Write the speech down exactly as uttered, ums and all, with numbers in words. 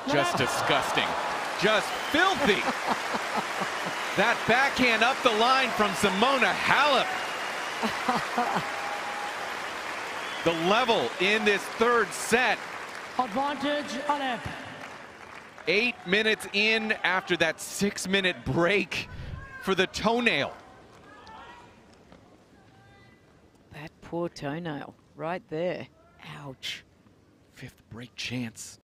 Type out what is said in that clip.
Just disgusting. Just filthy. That backhand up the line from Simona Halep. The level in this third set. Advantage Halep. Eight minutes in after that six-minute break for the toenail. That poor toenail right there. Ouch. Fifth break chance.